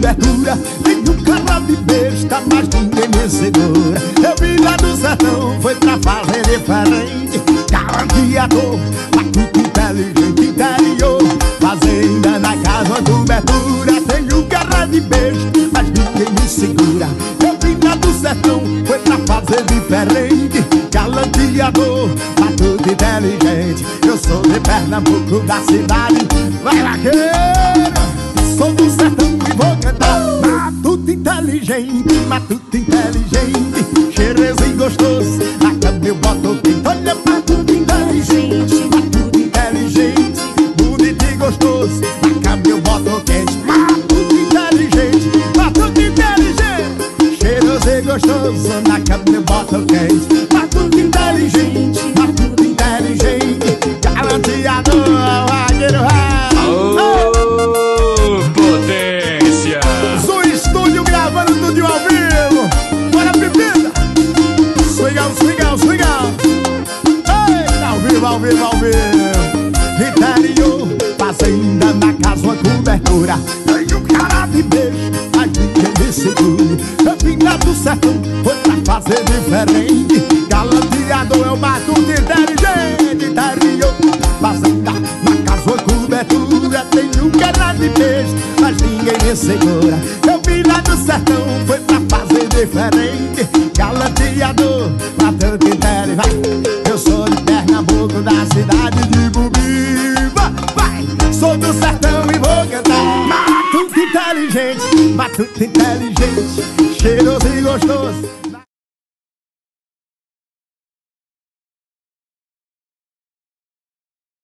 cobertura. Tenho cara de besta, mas ninguém me segura. Eu vim lá do sertão, foi pra fazer diferente. Galanteador, matuto inteligente, interior. Fazenda na casa, cobertura. Tenho cara de besta, mas ninguém me segura. Eu vim lá do sertão, foi pra fazer diferente. Galanteador, matuto inteligente. Eu sou de Pernambuco, da cidade. Vai vaqueiro! Sou do sertão e vou cantar. Matuto inteligente, matuto inteligente. Cheiroso e gostoso, na cama eu boto quente. Olha, matuto inteligente, matuto inteligente. Bonito e gostoso, na cama eu boto quente. Matuto inteligente, matuto inteligente. Cheiroso e gostoso, na cama eu boto quente. Matuto inteligente, matuto inteligente. Galanteador, vaqueiro, potência! Sou estúdio gravando tudo ao vivo. Bora, bebida! Swingão, swingão, swingão. Ei, ao vivo, ao vivo, ao vivo. Interior, fazenda na casa, uma cobertura. Tenho cara de beijo, mas ninguém me segura. Eu vim lá do sertão, foi pra fazer diferente. Galanteador, eu mato de inteligente. Interior, fazenda na casa, uma cobertura. Tenho cara de beijo, mas ninguém me segura. Eu vim lá do sertão, foi pra fazer diferente. Galanteador, matando inteiro, vai. Eu sou de Pernambuco, da cidade de Bubiba. Vai, sou do sertão e vou cantar. Matuto inteligente, matuto inteligente. Cheiroso e gostoso.